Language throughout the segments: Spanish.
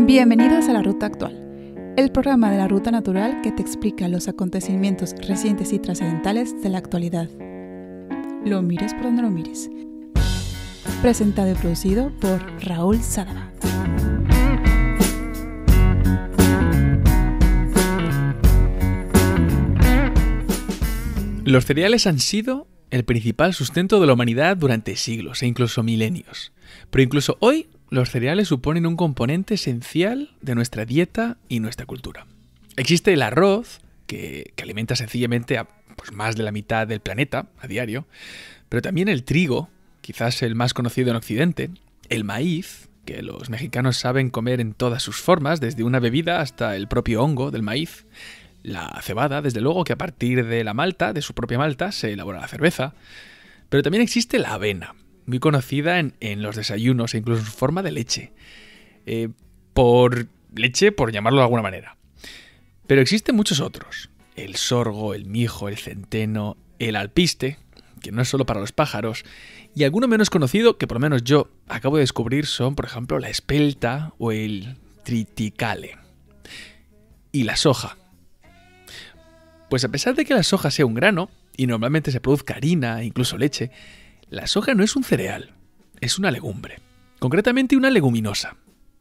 Bienvenidos a La Ruta Actual, el programa de la Ruta Natural que te explica los acontecimientos recientes y trascendentales de la actualidad. Lo mires por donde lo mires. Presentado y producido por Raúl Sadaba. Los cereales han sido el principal sustento de la humanidad durante siglos e incluso milenios. Pero incluso hoy, los cereales suponen un componente esencial de nuestra dieta y nuestra cultura. Existe el arroz, que alimenta sencillamente a más de la mitad del planeta a diario, pero también el trigo, quizás el más conocido en Occidente, el maíz, que los mexicanos saben comer en todas sus formas, desde una bebida hasta el propio hongo del maíz, la cebada, desde luego, que a partir de la malta, de su propia malta, se elabora la cerveza, pero también existe la avena, muy conocida en los desayunos e incluso en su forma de leche. Por llamarlo de alguna manera. Pero existen muchos otros. El sorgo, el mijo, el centeno, el alpiste, que no es solo para los pájaros, y alguno menos conocido que por lo menos yo acabo de descubrir son, por ejemplo, la espelta o el triticale. Y la soja. Pues a pesar de que la soja sea un grano, y normalmente se produzca harina e incluso leche, la soja no es un cereal, es una legumbre, concretamente una leguminosa.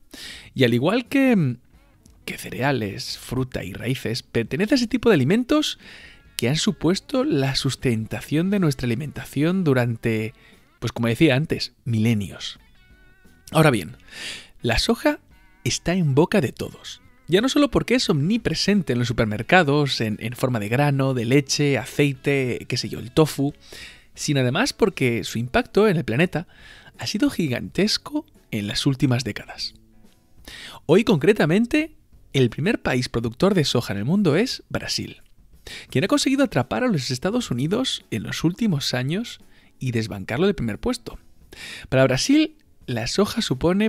Y al igual que cereales, fruta y raíces, pertenece a ese tipo de alimentos que han supuesto la sustentación de nuestra alimentación durante, pues como decía antes, milenios. Ahora bien, la soja está en boca de todos. Ya no solo porque es omnipresente en los supermercados, en forma de grano, de leche, aceite, qué sé yo, el tofu, sino además porque su impacto en el planeta ha sido gigantesco en las últimas décadas. Hoy concretamente, el primer país productor de soja en el mundo es Brasil, quien ha conseguido atrapar a los Estados Unidos en los últimos años y desbancarlo del primer puesto. Para Brasil, la soja supone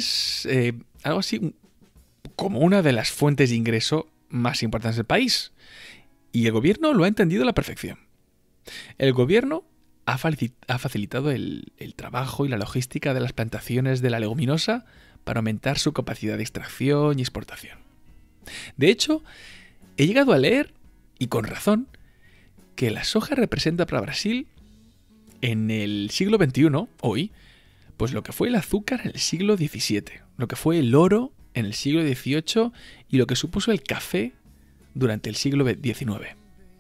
algo así como una de las fuentes de ingreso más importantes del país, y el gobierno lo ha entendido a la perfección. El gobierno ha facilitado el trabajo y la logística de las plantaciones de la leguminosa para aumentar su capacidad de extracción y exportación. De hecho, he llegado a leer, y con razón, que la soja representa para Brasil en el siglo XXI, hoy, pues lo que fue el azúcar en el siglo XVII, lo que fue el oro en el siglo XVIII y lo que supuso el café durante el siglo XIX.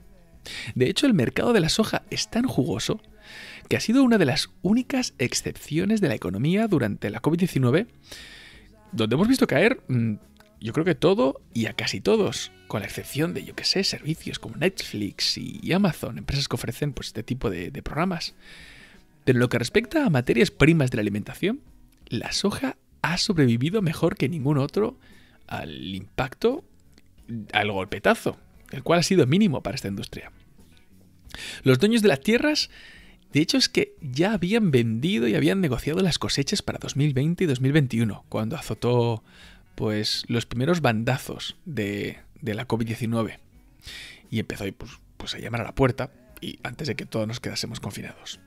De hecho, el mercado de la soja es tan jugoso que ha sido una de las únicas excepciones de la economía durante la COVID-19, donde hemos visto caer, yo creo que todo y a casi todos, con la excepción de, servicios como Netflix y Amazon, empresas que ofrecen este tipo de programas. Pero en lo que respecta a materias primas de la alimentación, la soja ha sobrevivido mejor que ningún otro al impacto, al golpetazo, el cual ha sido mínimo para esta industria. Los dueños de las tierras, de hecho, es que ya habían vendido y habían negociado las cosechas para 2020 y 2021, cuando azotó los primeros bandazos de la COVID-19 y empezó a llamar a la puerta, y antes de que todos nos quedásemos confinados.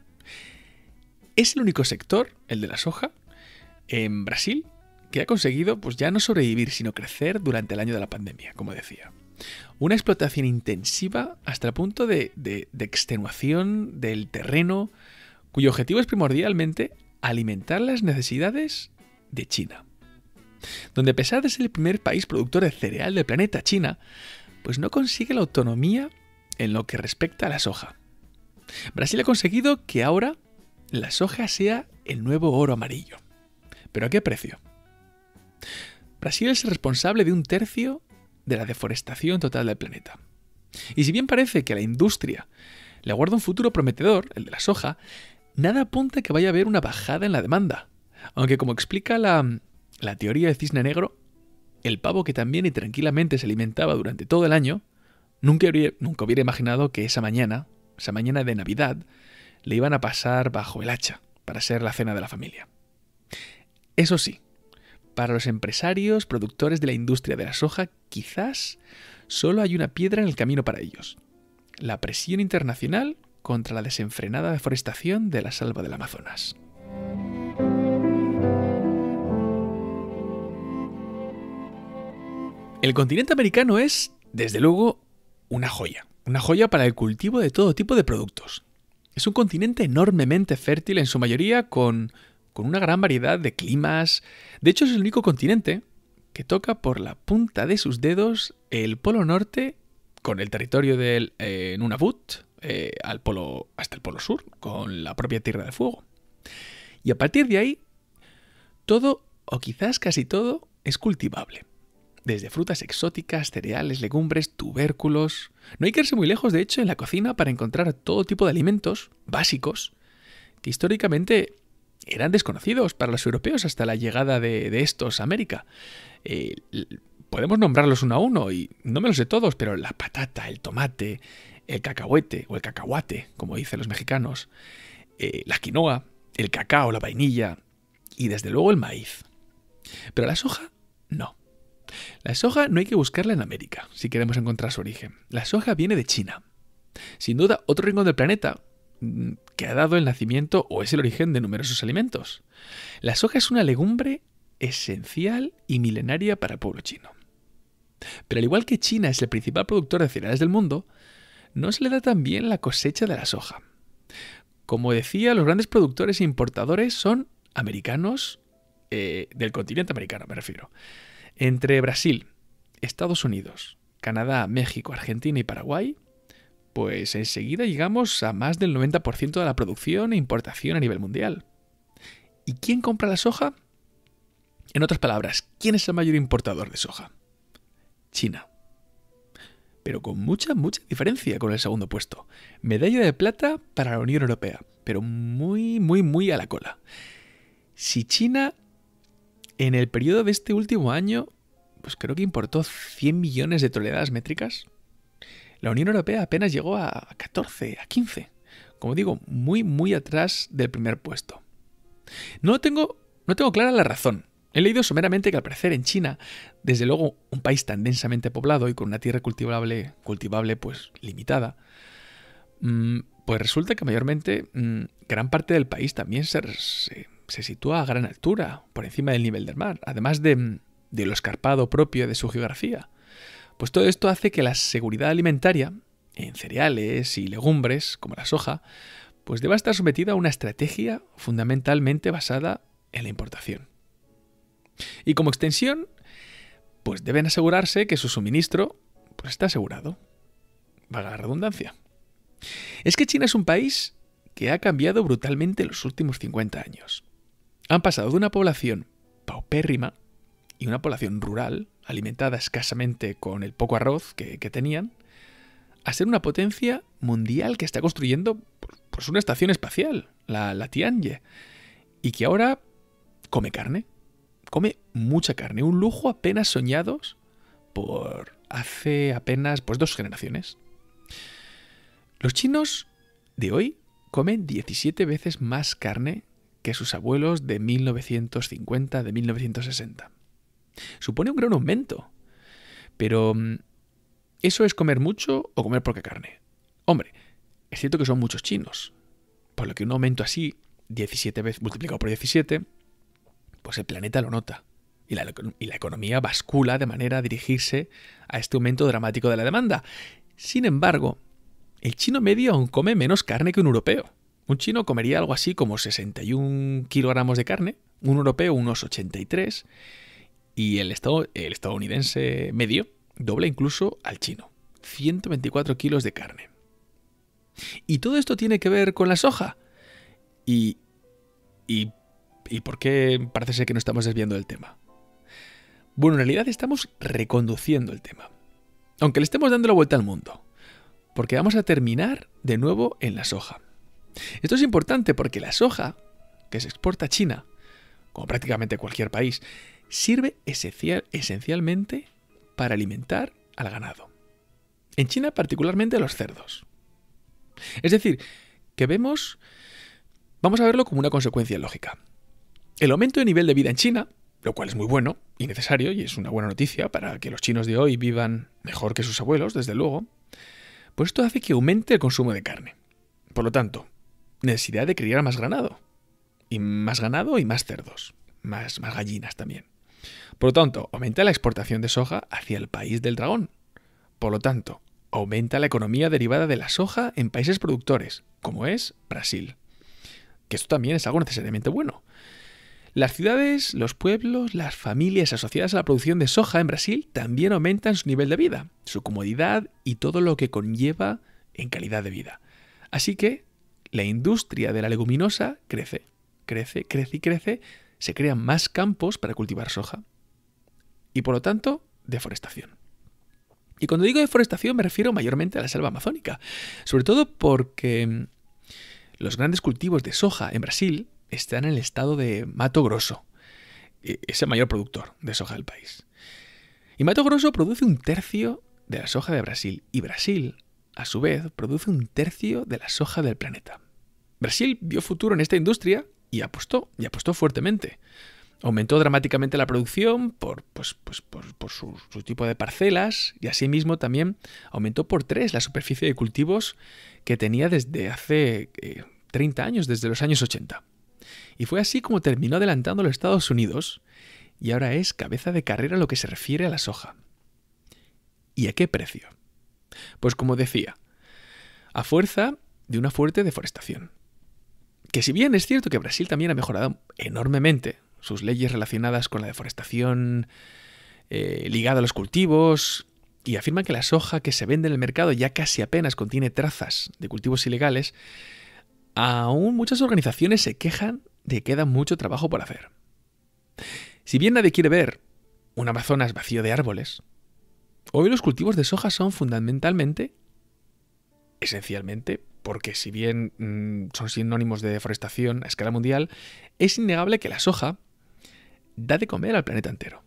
Es el único sector, el de la soja, en Brasil, que ha conseguido ya no sobrevivir, sino crecer durante el año de la pandemia, como decía. Una explotación intensiva hasta el punto de extenuación del terreno, cuyo objetivo es primordialmente alimentar las necesidades de China. Donde, a pesar de ser el primer país productor de cereal del planeta, China, no consigue la autonomía en lo que respecta a la soja. Brasil ha conseguido que ahora la soja sea el nuevo oro amarillo. ¿Pero a qué precio? Brasil es el responsable de 1/3 de la deforestación total del planeta. Y si bien parece que a la industria le aguarda un futuro prometedor, el de la soja, nada apunta a que vaya a haber una bajada en la demanda. Aunque, como explica la teoría del cisne negro, el pavo que también y tranquilamente se alimentaba durante todo el año, nunca hubiera imaginado que esa mañana de Navidad, le iban a pasar bajo el hacha para ser la cena de la familia. Eso sí, para los empresarios productores de la industria de la soja, quizás solo hay una piedra en el camino para ellos: la presión internacional contra la desenfrenada deforestación de la selva del Amazonas. El continente americano es, desde luego, una joya para el cultivo de todo tipo de productos. Es un continente enormemente fértil en su mayoría, con una gran variedad de climas. De hecho, es el único continente que toca por la punta de sus dedos el Polo Norte con el territorio del Nunavut, hasta el Polo Sur, con la propia Tierra de Fuego. Y a partir de ahí, todo, o quizás casi todo, es cultivable. Desde frutas exóticas, cereales, legumbres, tubérculos. No hay que irse muy lejos, de hecho, en la cocina para encontrar todo tipo de alimentos básicos que históricamente eran desconocidos para los europeos hasta la llegada de estos a América. Podemos nombrarlos uno a uno y no me los sé todos, pero la patata, el tomate, el cacahuete o el cacahuate, como dicen los mexicanos, la quinoa, el cacao, la vainilla y desde luego el maíz. Pero la soja, no. La soja no hay que buscarla en América si queremos encontrar su origen. La soja viene de China. Sin duda, otro rincón del planeta que ha dado el nacimiento o es el origen de numerosos alimentos. La soja es una legumbre esencial y milenaria para el pueblo chino. Pero al igual que China es el principal productor de cereales del mundo, no se le da tan bien la cosecha de la soja. Como decía, los grandes productores e importadores son americanos, del continente americano me refiero. Entre Brasil, Estados Unidos, Canadá, México, Argentina y Paraguay, pues enseguida llegamos a más del 90% de la producción e importación a nivel mundial. ¿Y quién compra la soja? En otras palabras, ¿quién es el mayor importador de soja? China. Pero con mucha diferencia con el segundo puesto. Medalla de plata para la Unión Europea, pero muy a la cola. Si China, en el periodo de este último año, pues creo que importó 100 millones de toneladas métricas, la Unión Europea apenas llegó a 14, a 15. Como digo, muy atrás del primer puesto. No tengo clara la razón. He leído someramente que al parecer en China, desde luego un país tan densamente poblado y con una tierra cultivable pues limitada, pues resulta que mayormente gran parte del país también se sitúa a gran altura, por encima del nivel del mar, además de lo escarpado propio de su geografía. Pues todo esto hace que la seguridad alimentaria en cereales y legumbres, como la soja, pues deba estar sometida a una estrategia fundamentalmente basada en la importación. Y como extensión, pues deben asegurarse que su suministro pues está asegurado. Valga la redundancia. Es que China es un país que ha cambiado brutalmente en los últimos 50 años. Han pasado de una población paupérrima y una población rural, alimentada escasamente con el poco arroz que tenían, a ser una potencia mundial que está construyendo pues una estación espacial, la Tianye, y que ahora come carne. Come mucha carne, un lujo apenas soñados por hace apenas 2 generaciones. Los chinos de hoy comen 17 veces más carne que sus abuelos de 1950, de 1960. Supone un gran aumento. Pero, ¿eso es comer mucho o comer poca carne? Hombre, es cierto que son muchos chinos, por lo que un aumento así, 17 veces multiplicado por 17, pues el planeta lo nota. Y la economía bascula de manera a dirigirse a este aumento dramático de la demanda. Sin embargo, el chino medio aún come menos carne que un europeo. Un chino comería algo así como 61 kilogramos de carne, un europeo unos 83, y el estadounidense medio dobla incluso al chino, 124 kilos de carne. ¿Y todo esto tiene que ver con la soja? ¿Y por qué parece ser que no estamos desviando del tema? Bueno, en realidad estamos reconduciendo el tema, aunque le estemos dando la vuelta al mundo, porque vamos a terminar de nuevo en la soja. Esto es importante porque la soja, que se exporta a China, como prácticamente cualquier país, sirve esencialmente para alimentar al ganado. En China particularmente a los cerdos. Es decir, que vamos a verlo como una consecuencia lógica. El aumento de nivel de vida en China, lo cual es muy bueno y necesario, y es una buena noticia para que los chinos de hoy vivan mejor que sus abuelos, desde luego, pues esto hace que aumente el consumo de carne. Por lo tanto, necesidad de criar más ganado y más cerdos, más gallinas también. Por lo tanto, aumenta la exportación de soja hacia el país del dragón. Por lo tanto, aumenta la economía derivada de la soja en países productores, como es Brasil. Que esto también es algo necesariamente bueno. Las ciudades, los pueblos, las familias asociadas a la producción de soja en Brasil también aumentan su nivel de vida, su comodidad y todo lo que conlleva en calidad de vida. Así que la industria de la leguminosa crece, se crean más campos para cultivar soja. Y por lo tanto, deforestación. Y cuando digo deforestación me refiero mayormente a la selva amazónica, sobre todo porque los grandes cultivos de soja en Brasil están en el estado de Mato Grosso. Es el mayor productor de soja del país. Y Mato Grosso produce 1/3 de la soja de Brasil. Y Brasil, a su vez, produce 1/3 de la soja del planeta. Brasil vio futuro en esta industria y apostó fuertemente. Aumentó dramáticamente la producción por su tipo de parcelas y asimismo también aumentó por 3 la superficie de cultivos que tenía desde hace 30 años, desde los años 80. Y fue así como terminó adelantando a los Estados Unidos y ahora es cabeza de carrera en lo que se refiere a la soja. ¿Y a qué precio? Pues como decía, a fuerza de una fuerte deforestación. Que si bien es cierto que Brasil también ha mejorado enormemente sus leyes relacionadas con la deforestación ligada a los cultivos y afirman que la soja que se vende en el mercado ya casi apenas contiene trazas de cultivos ilegales, aún muchas organizaciones se quejan de que queda mucho trabajo por hacer. Si bien nadie quiere ver un Amazonas vacío de árboles, hoy los cultivos de soja son fundamentalmente, esencialmente, porque si bien son sinónimos de deforestación a escala mundial, es innegable que la soja da de comer al planeta entero.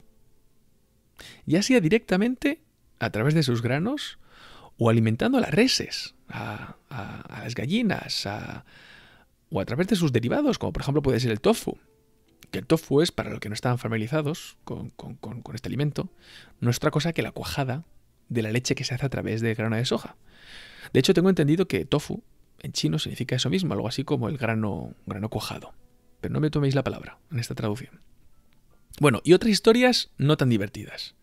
Ya sea directamente a través de sus granos o alimentando a las reses, a las gallinas, o a través de sus derivados, como por ejemplo puede ser el tofu. Que el tofu es, para los que no están familiarizados con este alimento, no es otra cosa que la cuajada de la leche que se hace a través del grano de soja. De hecho, tengo entendido que tofu en chino significa eso mismo, algo así como el grano cuajado. Pero no me toméis la palabra en esta traducción. Bueno, y otras historias no tan divertidas.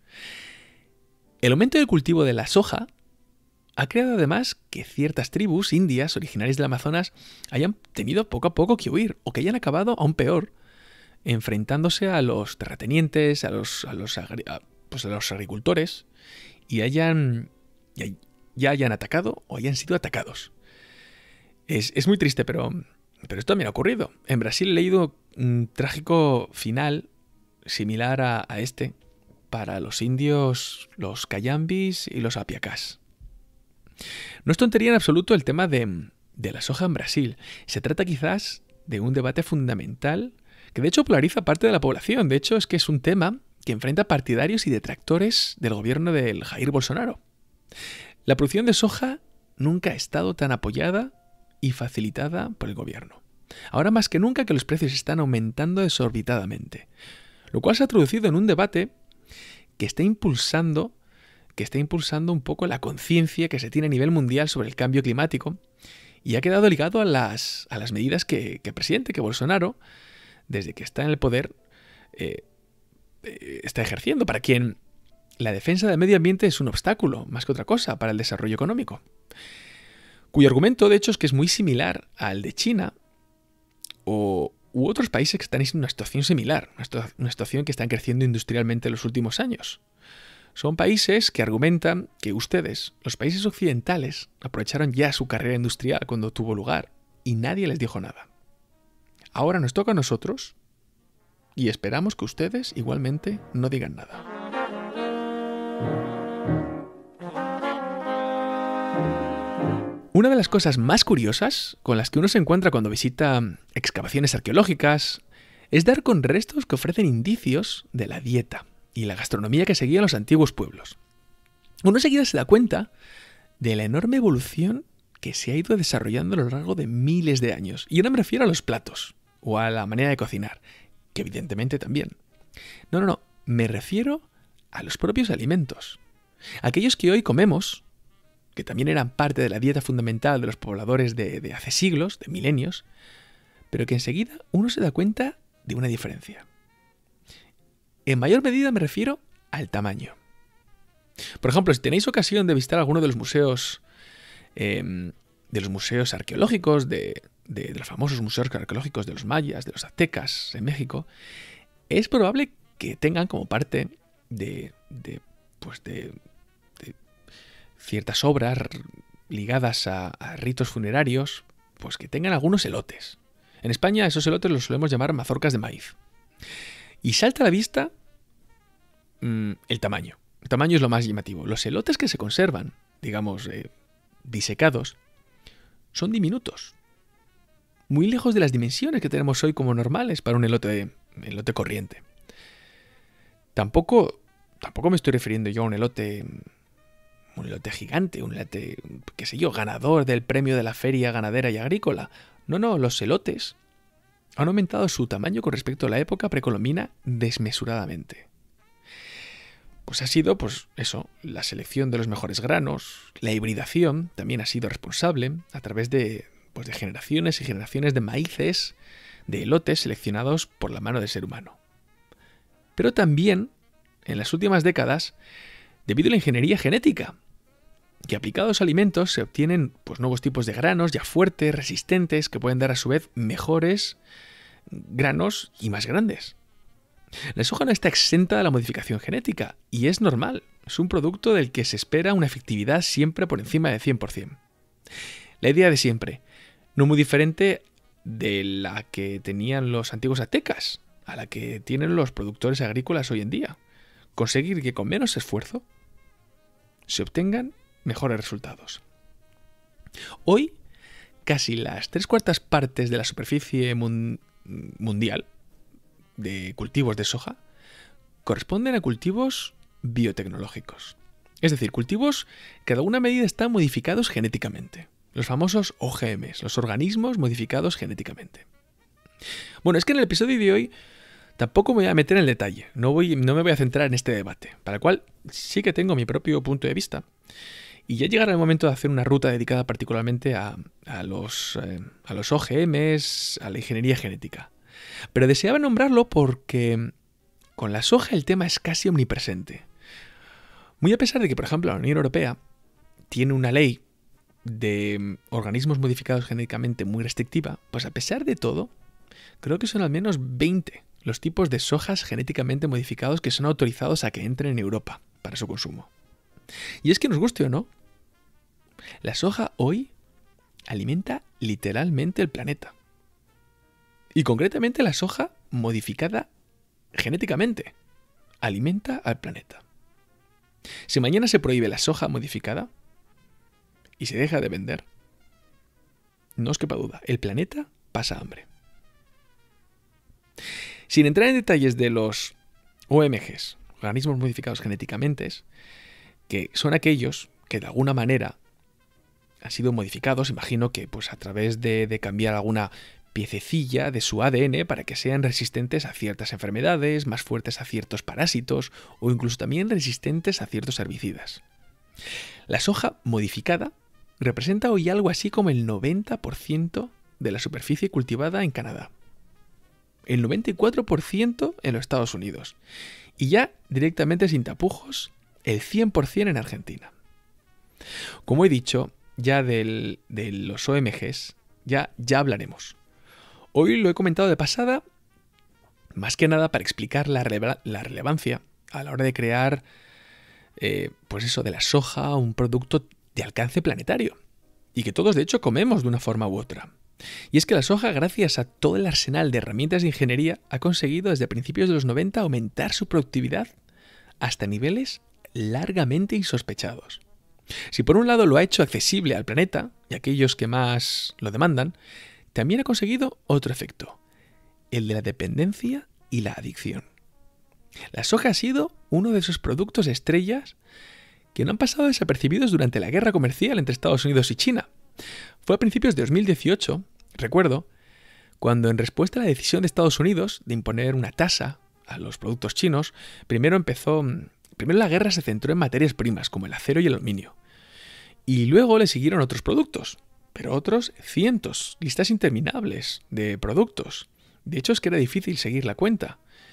El aumento del cultivo de la soja ha creado además que ciertas tribus indias originarias del Amazonas hayan tenido poco a poco que huir, o que hayan acabado, aún peor, enfrentándose a los terratenientes, a los agricultores, y ya hayan atacado o hayan sido atacados. Es muy triste, pero esto también ha ocurrido. En Brasil he leído un trágico final similar a este para los indios, los cayambis y los apiacás. No es tontería en absoluto el tema de la soja en Brasil. Se trata quizás de un debate fundamental que de hecho polariza parte de la población. De hecho, es que es un tema que enfrenta partidarios y detractores del gobierno del Jair Bolsonaro. La producción de soja nunca ha estado tan apoyada y facilitada por el gobierno. Ahora más que nunca que los precios están aumentando desorbitadamente, lo cual se ha traducido en un debate que está impulsando un poco la conciencia que se tiene a nivel mundial sobre el cambio climático y ha quedado ligado a las medidas que el presidente, que Bolsonaro, desde que está en el poder, está ejerciendo, para quien la defensa del medio ambiente es un obstáculo, más que otra cosa, para el desarrollo económico. Cuyo argumento, de hecho, es que es muy similar al de China u otros países que están en una situación similar, una situación que están creciendo industrialmente en los últimos años. Son países que argumentan que ustedes, los países occidentales, aprovecharon ya su carrera industrial cuando tuvo lugar y nadie les dijo nada. Ahora nos toca a nosotros y esperamos que ustedes igualmente no digan nada. Una de las cosas más curiosas con las que uno se encuentra cuando visita excavaciones arqueológicas es dar con restos que ofrecen indicios de la dieta y la gastronomía que seguían los antiguos pueblos. Uno enseguida se da cuenta de la enorme evolución que se ha ido desarrollando a lo largo de miles de años. Y no me refiero a los platos o a la manera de cocinar, que evidentemente también. No, me refiero a los propios alimentos. Aquellos que hoy comemos, que también eran parte de la dieta fundamental de los pobladores de hace siglos, de milenios, pero que enseguida uno se da cuenta de una diferencia. En mayor medida me refiero al tamaño. Por ejemplo, si tenéis ocasión de visitar alguno de los museos arqueológicos, de los famosos museos arqueológicos de los mayas, de los aztecas en México, es probable que tengan como parte de ciertas obras ligadas a ritos funerarios, pues que tengan algunos elotes. En España esos elotes los solemos llamar mazorcas de maíz. Y salta a la vista el tamaño. El tamaño es lo más llamativo. Los elotes que se conservan, digamos, disecados, son diminutos. Muy lejos de las dimensiones que tenemos hoy como normales para un elote corriente. Tampoco me estoy refiriendo yo a un elote gigante, un elote, qué sé yo, ganador del premio de la Feria Ganadera y Agrícola. No, los elotes han aumentado su tamaño con respecto a la época precolombina desmesuradamente. Pues ha sido, la selección de los mejores granos, la hibridación también ha sido responsable a través de generaciones y generaciones de maíces, de elotes seleccionados por la mano del ser humano. Pero también, en las últimas décadas, debido a la ingeniería genética, que aplicados a alimentos se obtienen nuevos tipos de granos ya fuertes, resistentes, que pueden dar a su vez mejores granos y más grandes. La soja no está exenta de la modificación genética, y es normal. Es un producto del que se espera una efectividad siempre por encima del 100%. La idea de siempre, no muy diferente de la que tenían los antiguos aztecas, a la que tienen los productores agrícolas hoy en día. Conseguir que con menos esfuerzo se obtengan mejores resultados. Hoy, casi las 3/4 partes de la superficie mundial de cultivos de soja corresponden a cultivos biotecnológicos. Es decir, cultivos que de alguna medida están modificados genéticamente. Los famosos OGMs, los organismos modificados genéticamente. Bueno, es que en el episodio de hoy tampoco me voy a meter en el detalle. No me voy a centrar en este debate, para el cual sí que tengo mi propio punto de vista. Y ya llegará el momento de hacer una ruta dedicada particularmente a los OGMs, a la ingeniería genética. Pero deseaba nombrarlo porque con la soja el tema es casi omnipresente. Muy a pesar de que, por ejemplo, la Unión Europea tiene una ley de organismos modificados genéticamente muy restrictiva, pues a pesar de todo, creo que son al menos 20 los tipos de sojas genéticamente modificados que son autorizados a que entren en Europa para su consumo. Y es que nos guste o no, la soja hoy alimenta literalmente el planeta. Y concretamente la soja modificada genéticamente alimenta al planeta. Si mañana se prohíbe la soja modificada y se deja de vender, no os quepa duda, el planeta pasa hambre. Sin entrar en detalles de los OMGs, organismos modificados genéticamente, que son aquellos que de alguna manera han sido modificados, imagino que a través de cambiar alguna piececilla de su ADN para que sean resistentes a ciertas enfermedades, más fuertes a ciertos parásitos o incluso también resistentes a ciertos herbicidas. La soja modificada representa hoy algo así como el 90% de la superficie cultivada en Canadá, el 94% en los Estados Unidos y ya directamente sin tapujos el 100% en Argentina. Como he dicho, ya de los OMGs ya hablaremos. Hoy lo he comentado de pasada, más que nada para explicar la relevancia a la hora de crear, de la soja, un producto de alcance planetario. Y que todos, de hecho, comemos de una forma u otra. Y es que la soja, gracias a todo el arsenal de herramientas de ingeniería, ha conseguido desde principios de los 90 aumentar su productividad hasta niveles largamente insospechados. Si por un lado lo ha hecho accesible al planeta y a aquellos que más lo demandan, también ha conseguido otro efecto, el de la dependencia y la adicción. La soja ha sido uno de esos productos estrellas que no han pasado desapercibidos durante la guerra comercial entre Estados Unidos y China. Fue a principios de 2018, recuerdo, cuando en respuesta a la decisión de Estados Unidos de imponer una tasa a los productos chinos, primero la guerra se centró en materias primas como el acero y el aluminio. Y luego le siguieron otros productos, pero otros cientos, listas interminables de productos. De hecho, es que era difícil seguir la cuenta.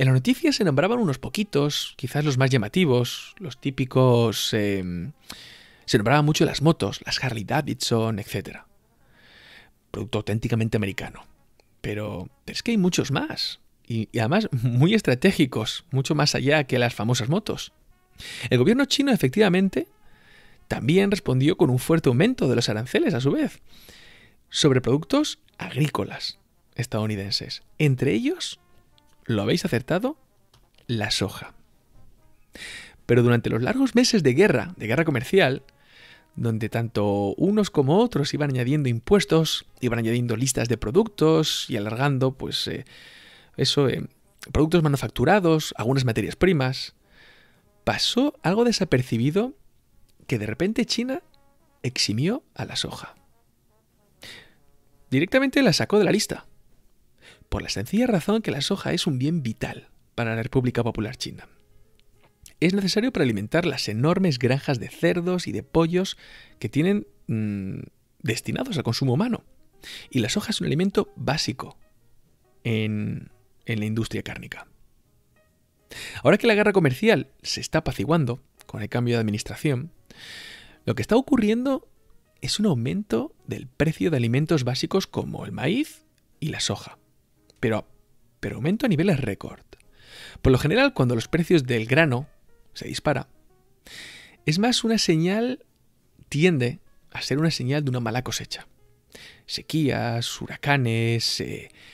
En las noticias se nombraban unos poquitos, quizás los más llamativos, los típicos... se nombraban mucho las motos, las Harley Davidson, etc. Producto auténticamente americano. Pero es que hay muchos más. Y además muy estratégicos, mucho más allá que las famosas motos. El gobierno chino, efectivamente, también respondió con un fuerte aumento de los aranceles, a su vez, sobre productos agrícolas estadounidenses. Entre ellos, ¿lo habéis acertado?, la soja. Pero durante los largos meses de guerra comercial, donde tanto unos como otros iban añadiendo impuestos, iban añadiendo listas de productos y alargando, productos manufacturados, algunas materias primas, pasó algo desapercibido que de repente China eximió a la soja. Directamente la sacó de la lista, por la sencilla razón que la soja es un bien vital para la República Popular China. Es necesario para alimentar las enormes granjas de cerdos y de pollos que tienen destinados al consumo humano. Y la soja es un alimento básico en la industria cárnica. Ahora que la guerra comercial se está apaciguando con el cambio de administración, lo que está ocurriendo es un aumento del precio de alimentos básicos como el maíz y la soja. Pero aumento a niveles récord. Por lo general, cuando los precios del grano se disparan, es más una señal, tiende a ser una señal de una mala cosecha. Sequías, huracanes,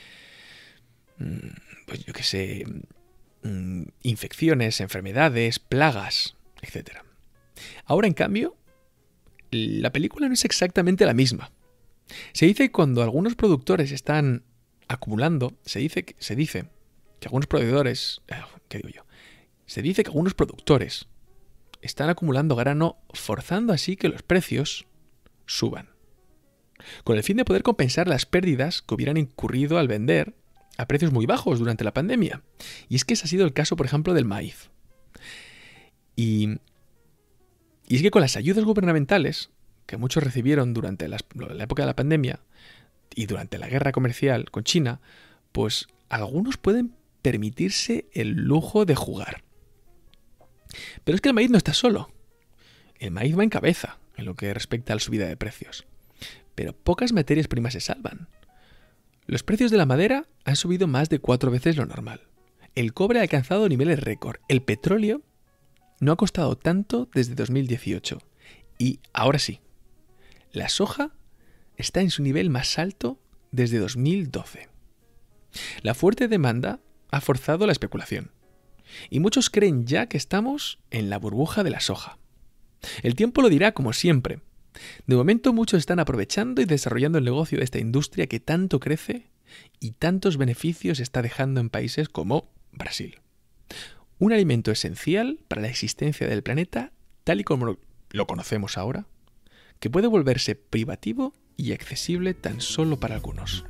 infecciones, enfermedades, plagas, etc. Ahora, en cambio, la película no es exactamente la misma. Se dice que cuando algunos productores están acumulando, se dice que algunos proveedores, se dice que algunos productores están acumulando grano, forzando así que los precios suban, con el fin de poder compensar las pérdidas que hubieran incurrido al vender a precios muy bajos durante la pandemia. Y es que ese ha sido el caso, por ejemplo, del maíz. Y es que con las ayudas gubernamentales que muchos recibieron durante la época de la pandemia y durante la guerra comercial con China, pues algunos pueden permitirse el lujo de jugar. Pero es que el maíz no está solo. El maíz va en cabeza en lo que respecta a la subida de precios. Pero pocas materias primas se salvan. Los precios de la madera han subido más de 4 veces lo normal. El cobre ha alcanzado niveles récord. El petróleo no ha costado tanto desde 2018. Y ahora sí, la soja está en su nivel más alto desde 2012. La fuerte demanda ha forzado la especulación. Y muchos creen ya que estamos en la burbuja de la soja. El tiempo lo dirá, como siempre. De momento muchos están aprovechando y desarrollando el negocio de esta industria que tanto crece y tantos beneficios está dejando en países como Brasil. Un alimento esencial para la existencia del planeta tal y como lo conocemos ahora, que puede volverse privativo y accesible tan solo para algunos.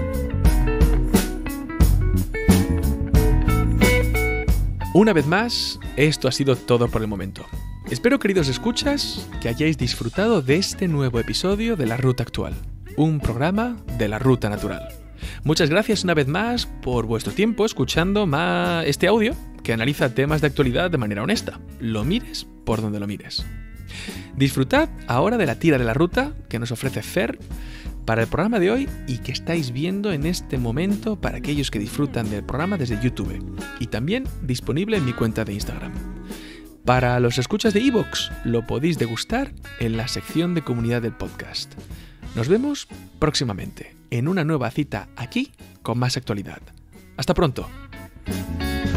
Una vez más, esto ha sido todo por el momento. Espero, queridos escuchas, que hayáis disfrutado de este nuevo episodio de La Ruta Actual, un programa de la Ruta Natural. Muchas gracias una vez más por vuestro tiempo escuchando este audio que analiza temas de actualidad de manera honesta. Lo mires por donde lo mires. Disfrutad ahora de la tira de la ruta que nos ofrece Fer para el programa de hoy y que estáis viendo en este momento para aquellos que disfrutan del programa desde YouTube y también disponible en mi cuenta de Instagram. Para los escuchas de iVoox lo podéis degustar en la sección de comunidad del podcast. Nos vemos próximamente en una nueva cita aquí con más actualidad. Hasta pronto.